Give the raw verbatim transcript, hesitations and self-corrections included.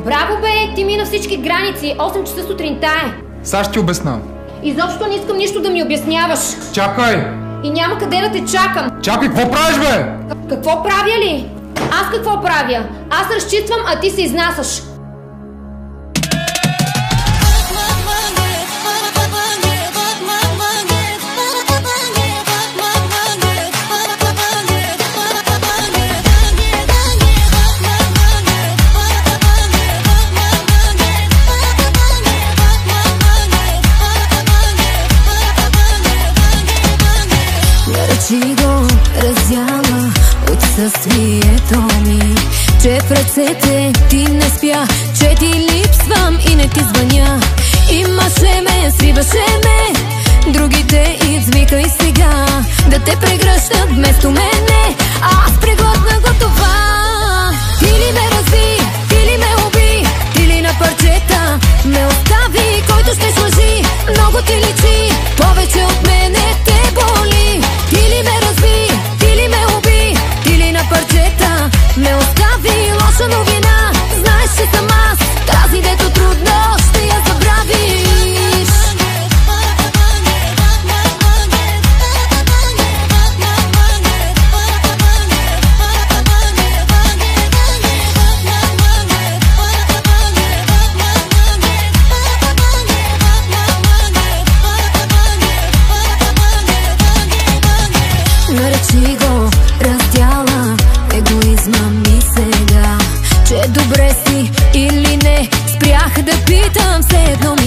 Браво бе, ти мина всички граници. осем часа сутринта е. Сега ще ти обясна. Изобщо не искам нищо да ми обясняваш. Чакай! И няма къде да те чакам. Чакай, какво правиш бе? Какво правя ли? Аз какво правя? Аз разчиствам, а ти се изнасяш. Наречи го раздяла отсъствието ми, че в ръцете ти не спя, че ти липсвам и не ти звъня. Имаше ме, свиваше ме, другите извикай сега да те прегръщат вместо мене. Аз преглътна го това. Ти ли ме разби, ти ли ме уби, ти ли на парчета ме остави, който ще сложи, много ти личи, повече от мене те боли. Ти ли ме разби, ти ли ме уби, ти ли на парчета ме остави, лоша новина, знаеш, че съм аз, тази дето трудно ще я забравиш. Наречи го раздяла егоизма ми сега, че добре си или не, спрях да питам, все едно